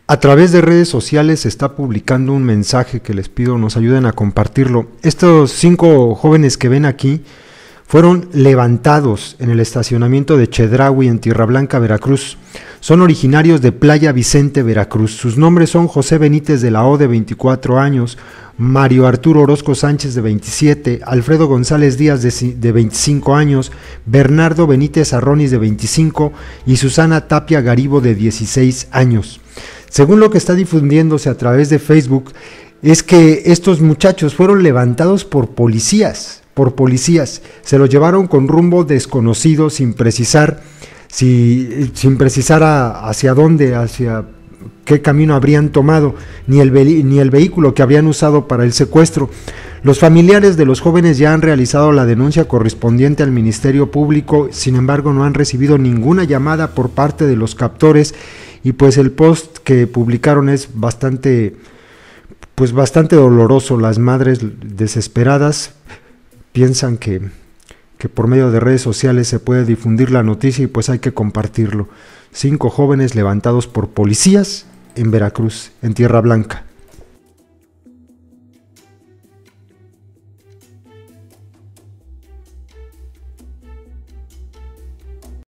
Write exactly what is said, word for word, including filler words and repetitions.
A través de redes sociales se está publicando un mensaje que les pido nos ayuden a compartirlo. Estos cinco jóvenes que ven aquí fueron levantados en el estacionamiento de Chedraui en Tierra Blanca, Veracruz. Son originarios de Playa Vicente, Veracruz. Sus nombres son José Benítez de la O, de veinticuatro años, Mario Arturo Orozco Sánchez, de veintisiete, Alfredo González Díaz, de, de veinticinco años, Bernardo Benítez Arronis, de veinticinco, y Susana Tapia Garibo, de dieciséis años. Según lo que está difundiéndose a través de Facebook, es que estos muchachos fueron levantados por policías, por policías, se los llevaron con rumbo desconocido, sin precisar, si, sin precisar a, hacia dónde, hacia qué camino habrían tomado, ni el, ni el vehículo que habían usado para el secuestro. Los familiares de los jóvenes ya han realizado la denuncia correspondiente al Ministerio Público, sin embargo no han recibido ninguna llamada por parte de los captores, y pues el post que publicaron es bastante, pues bastante doloroso. Las madres desesperadas piensan que, que por medio de redes sociales se puede difundir la noticia y pues hay que compartirlo. Cinco jóvenes levantados por policías en Veracruz, en Tierra Blanca.